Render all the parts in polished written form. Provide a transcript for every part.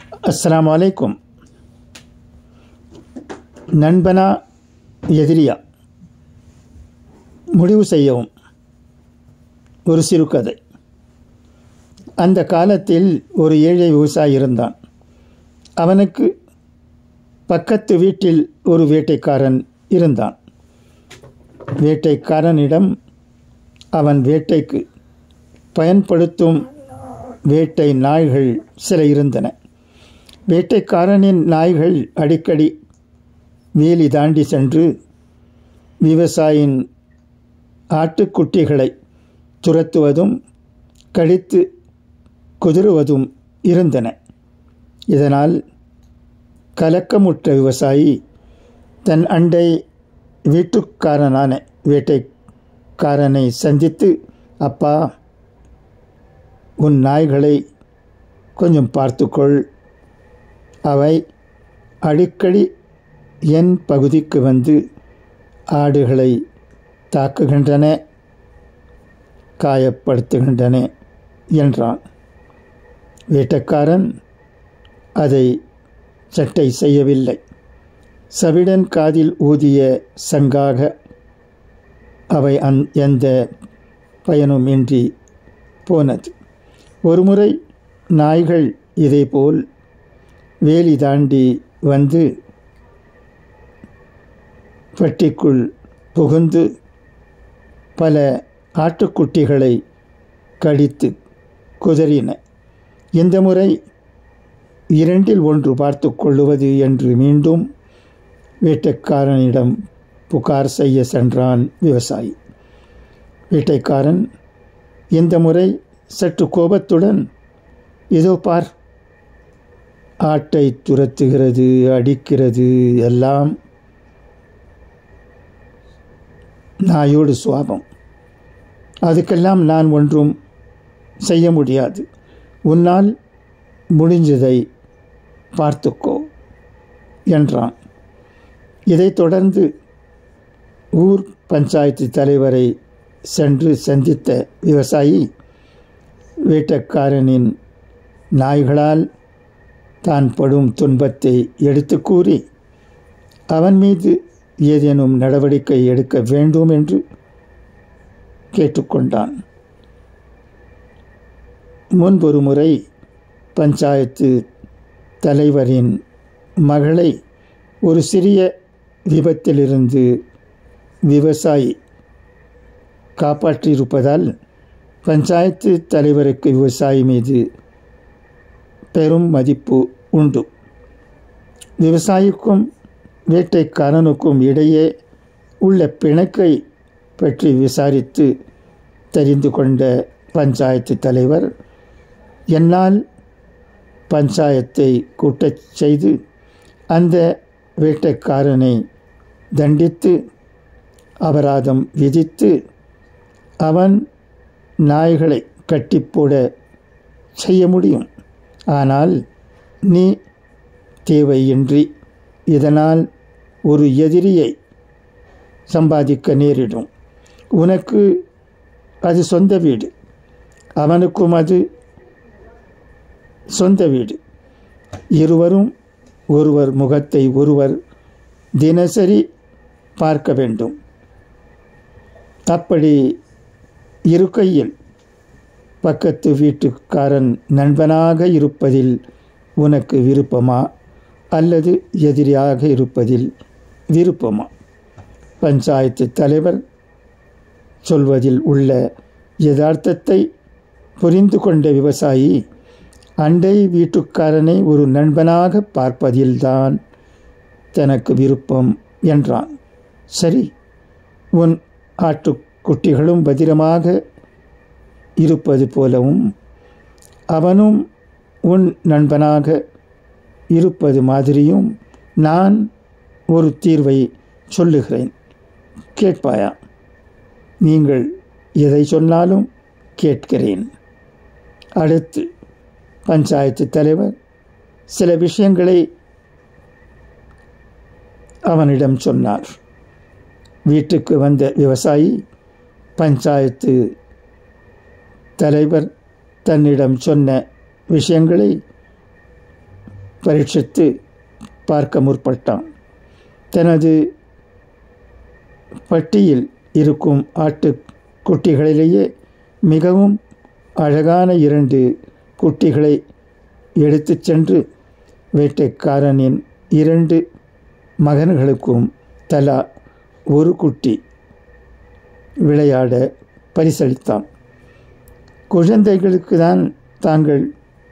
அஸ்ஸலாமு அலைக்கும். நண்பனா எதிரியா முடிவு செய்யவும். ஒரு சிறுகதை. அந்த காலத்தில் ஒரு ஏழை விவசாயி இருந்தான். அவனுக்கு பக்கத்து வீட்டில் ஒரு வேட்டைக்காரன் இருந்தான். வேட்டைக்காரனிடம் அவன் வேட்டைக்கு பயன்படுத்தும் வேட்டை நாய்கள் சில இருந்தன. வேட்டைக்காரனின் நாய்கள் அடிக்கடி வேலி தாண்டி சென்று விவசாயியின் ஆட்டுக்குட்டிகளை துரத்துவதும் கடித்து குதறுவதும் இருந்தன. இதனால் கலக்கமுற்ற விவசாயி தன் அண்டை வீட்டுக்காரனான வேட்டைக்காரனை சந்தித்து, அப்பா, உன் நாய்களை கொஞ்சம் பார்த்துக்கொள். அவை அடிக்கடி என் பகுதிக்கு வந்து ஆடுகளை தாக்குகின்றன, காயப்படுத்துகின்றன என்றான். வேட்டைக்காரன் அதை சட்டை செய்யவில்லை. சவிடன் காதில் ஊதிய சங்காக அவை எந்த பயனும் இன்றி போனது. ஒருமுறை நாய்கள் இதேபோல் வேலி தாண்டி வந்து பட்டிக்குள் புகுந்து பல ஆட்டுக்குட்டிகளை கடித்து குதறின. இந்த முறை 2இல் 1 பார்த்து கொள்ளுவது என்று மீண்டும் வேட்டைக்காரனிடம் புகார் செய்ய சென்றான் விவசாயி. வேட்டைக்காரன் இந்த முறை சற்று கோபத்துடன், இதோ பார், ஆட்டை துரத்துகிறது, அடிக்கிறது, எல்லாம் நாயோடு சுவாபம். அதுக்கெல்லாம் நான் ஒன்றும் செய்ய முடியாது. உன்னால் முடிஞ்சதை பார்த்துக்கோ என்றான். இதைத் தொடர்ந்து ஊர் பஞ்சாயத்து தலைவரை சென்று சந்தித்த விவசாயி வேட்டைக்காரனின் நாய்களால் தான் படும் துன்பத்தை எடுத்து கூறி அவன் மீது ஏதேனும் நடவடிக்கை எடுக்க வேண்டும் என்று கேட்டுக்கொண்டான். முன்பொரு முறை பஞ்சாயத்து தலைவரின் மகளை ஒரு சிறிய விபத்திலிருந்து விவசாயி காப்பாற்றியிருப்பதால் பஞ்சாயத்து தலைவருக்கு விவசாயி மீது பெரும் மதிப்பு உண்டு. விவசாயிக்கும் வேட்டைக்காரனுக்கும் இடையே உள்ள பிணக்கை பற்றி விசாரித்து தெரிந்து கொண்ட பஞ்சாயத்து தலைவர், என்னால் பஞ்சாயத்தை கூட்டச் செய்து அந்த வேட்டைக்காரனை தண்டித்து அபராதம் விதித்து அவன் நாய்களை கட்டிப்போட செய்ய முடியும். ஆனால் நீ தேவையின்றி இதனால் ஒரு எதிரியை சம்பாதிக்க நேரிடும். உனக்கு அது சொந்த வீடு, அவனுக்கும் அது சொந்த வீடு. இருவரும் ஒருவர் முகத்தை ஒருவர் தினசரி பார்க்க வேண்டும். அப்படி இருக்கையில் பக்கத்து வீட்டுக்காரன் நண்பனாக இருப்பதில் உனக்கு விருப்பமா அல்லது எதிரியாக இருப்பதில் விருப்பமா? பஞ்சாயத்து தலைவர் சொல்வதில் உள்ள யதார்த்தத்தை புரிந்து கொண்ட விவசாயி, அண்டை வீட்டுக்காரனை ஒரு நண்பனாக பார்ப்பதில்தான் தனக்கு விருப்பம் என்றான். சரி, உன் ஆட்டுக்குட்டிகளும் பத்திரமாக இருப்பது போலவும் அவனும் உன் நண்பனாக இருப்பது மாதிரியும் நான் ஒரு தீர்வை சொல்லுகிறேன், கேட்பாயா? நீங்கள் எதை சொன்னாலும் கேட்கிறேன். அடுத்து பஞ்சாயத்து தலைவர் சில விஷயங்களை அவனிடம் சொன்னார். வீட்டுக்கு வந்த விவசாயி பஞ்சாயத்து தலைவர் தன்னிடம் சொன்ன விஷயங்களை பரீட்சித்து பார்க்க முற்பட்டான். தனது பட்டியில் இருக்கும் ஆட்டுக்குட்டிகளிலேயே மிகவும் அழகான 2 குட்டிகளை எடுத்து சென்று வேட்டைக்காரனின் 2 மகன்களுக்கும் தலா 1 குட்டி விளையாட பரிசளித்தான். குழந்தைகளுக்கு தான் தாங்கள்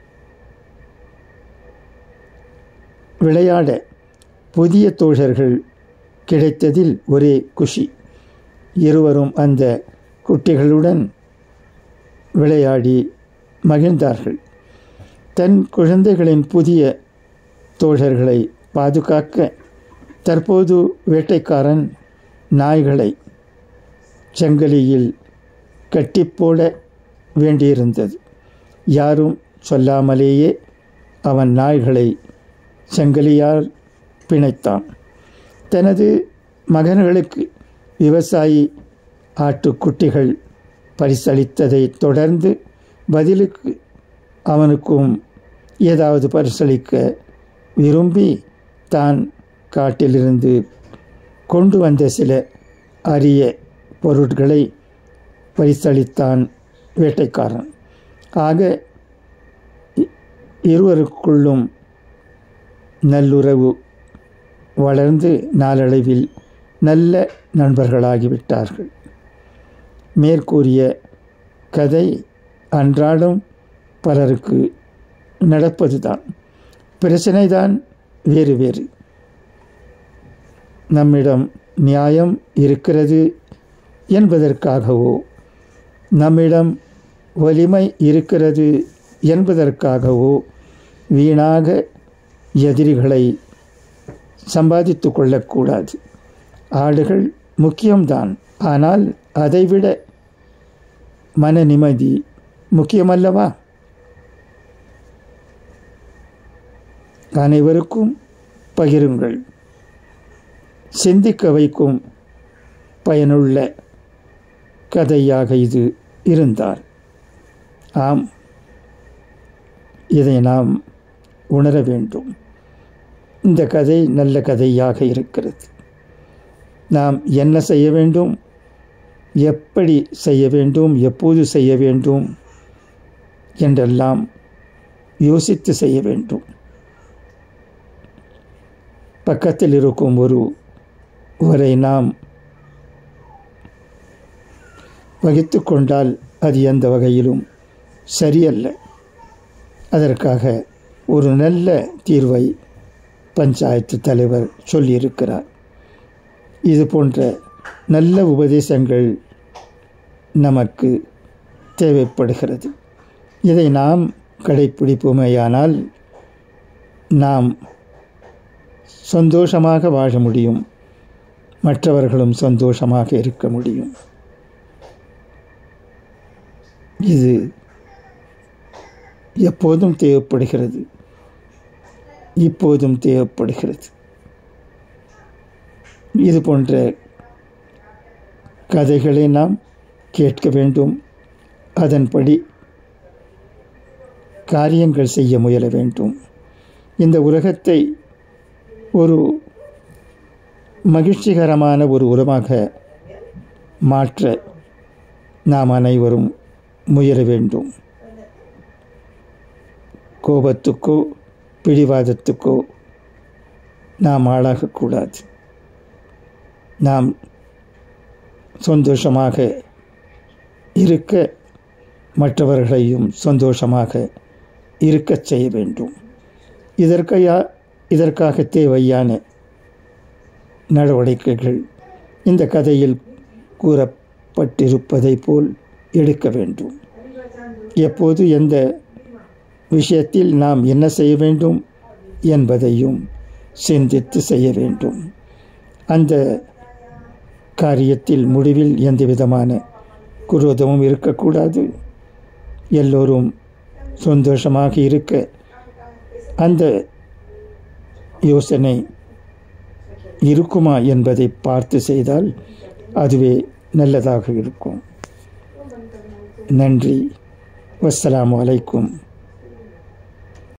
விளையாட புதிய தோழர்கள் கிடைத்ததில் ஒரே குஷி. இருவரும் அந்த குட்டிகளுடன் விளையாடி மகிழ்ந்தார்கள். தன் குழந்தைகளின் புதிய தோழர்களை பாதுகாக்க தற்போது வேட்டைக்காரன் நாய்களை சங்கிலியில் கட்டிப்போட வேண்டியிருந்தது. யாரும் சொல்லாமலேயே அவன் நாய்களை சங்கிலியால் பிணைத்தான். தனது மகன்களுக்கு விவசாயி ஆட்டுக்குட்டிகள் பரிசளித்ததை தொடர்ந்து பதிலுக்கு அவனுக்கும் ஏதாவது பரிசளிக்க விரும்பி தான் காட்டிலிருந்து கொண்டு வந்த சில அரிய பொருட்களை பரிசளித்தான் வேட்டைக்காரன். ஆக இருவருக்குள்ளும் நல்லுறவு வளர்ந்து நாளடைவில் நல்ல நண்பர்களாகிவிட்டார்கள். மேற்கூறிய கதை அன்றாடம் பலருக்கு நடப்பதுதான். பிரச்சனைதான் வேறு வேறு. நம்மிடம் நியாயம் இருக்கிறது என்பதற்காகவோ நம்மிடம் வலிமை இருக்கிறது என்பதற்காகவோ வீணாக எதிரிகளை சம்பாதித்து கொள்ளக்கூடாது. ஆடுகள் முக்கியம்தான், ஆனால் அதைவிட மன நிம்மதி முக்கியமல்லவா? அனைவருக்கும் பகிருங்கள். சிந்திக்க வைக்கும் பயனுள்ள கதையாக இது இருந்தால், ஆம், இதை நாம் உணர வேண்டும். இந்த கதை நல்ல கதையாக இருக்கிறது. நாம் என்ன செய்ய வேண்டும், எப்படி செய்ய வேண்டும், எப்போது செய்ய வேண்டும் என்றெல்லாம் யோசித்து செய்ய வேண்டும். பக்கத்தில் இருக்கும் ஒருவரை நாம் வகித்து கொண்டால் அது எந்த வகையிலும் சரியல்ல. அதற்காக ஒரு நல்ல தீர்வை பஞ்சாயத்து தலைவர் சொல்லியிருக்கிறார். இது போன்ற நல்ல உபதேசங்கள் நமக்கு தேவைப்படுகிறது. இதை நாம் கடைப்பிடிப்போமேயானால் நாம் சந்தோஷமாக வாழ முடியும், மற்றவர்களும் சந்தோஷமாக இருக்க முடியும். இது எப்போதும் தேவைப்படுகிறது, இப்போதும் தேவைப்படுகிறது. இது போன்ற கதைகளை நாம் கேட்க வேண்டும், அதன்படி காரியங்கள் செய்ய முயல வேண்டும். இந்த உலகத்தை ஒரு மகிழ்ச்சிகரமான ஒரு உலகமாக மாற்ற நாம் அனைவரும் முயல வேண்டும். கோபத்துக்கோ பிடிவாதத்துக்கோ நாம் ஆளாகக்கூடாது. நாம் சந்தோஷமாக இருக்க மற்றவர்களையும் சந்தோஷமாக இருக்கச் செய்ய வேண்டும். இதற்காக தேவையான நடவடிக்கைகள் இந்த கதையில் கூறப்பட்டிருப்பதை போல் எடுக்க வேண்டும். எப்போது எந்த விஷயத்தில் நாம் என்ன செய்ய வேண்டும் என்பதையும் சிந்தித்து செய்ய வேண்டும். அந்த காரியத்தில் முடிவில் எந்த விதமான குரோதமும் இருக்கக்கூடாது. எல்லோரும் சந்தோஷமாக இருக்க அந்த யோசனை இருக்குமா என்பதை பார்த்து செய்தால் அதுவே நல்லதாக இருக்கும். நன்றி. வஸ்ஸலாமு அலைக்கும்.